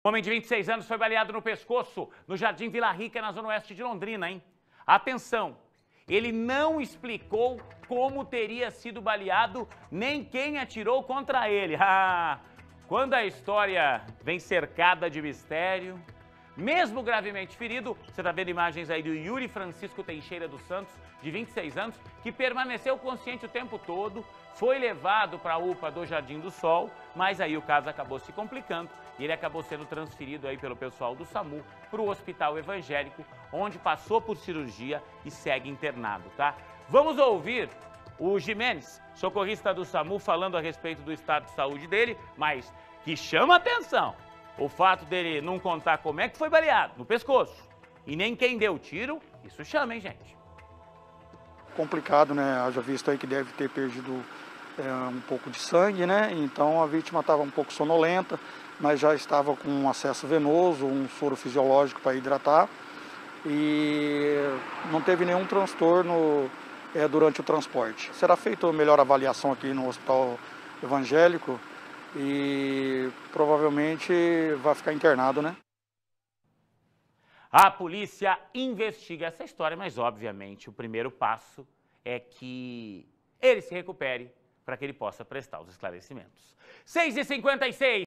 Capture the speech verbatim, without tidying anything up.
Homem de vinte e seis anos foi baleado no pescoço, no Jardim Vila Rica, na zona oeste de Londrina, hein? Atenção, ele não explicou como teria sido baleado, nem quem atirou contra ele. Ah, quando a história vem cercada de mistério, mesmo gravemente ferido, você está vendo imagens aí do Yuri Francisco Teixeira dos Santos, de vinte e seis anos, que permaneceu consciente o tempo todo, foi levado para a U P A do Jardim do Sol, mas aí o caso acabou se complicando e ele acabou sendo transferido aí pelo pessoal do SAMU para o Hospital Evangélico, onde passou por cirurgia e segue internado, tá? Vamos ouvir o Jimenez, socorrista do SAMU, falando a respeito do estado de saúde dele, mas que chama atenção o fato dele não contar como é que foi baleado, no pescoço, e nem quem deu o tiro. Isso chama, hein, gente? Complicado, né? Haja visto aí que deve ter perdido é, um pouco de sangue, né? Então a vítima estava um pouco sonolenta, mas já estava com um acesso venoso, um soro fisiológico para hidratar e não teve nenhum transtorno é, durante o transporte. Será feita a melhor avaliação aqui no Hospital Evangélico e provavelmente vai ficar internado, né? A polícia investiga essa história, mas obviamente o primeiro passo é que ele se recupere para que ele possa prestar os esclarecimentos. seis e cinquenta e seis.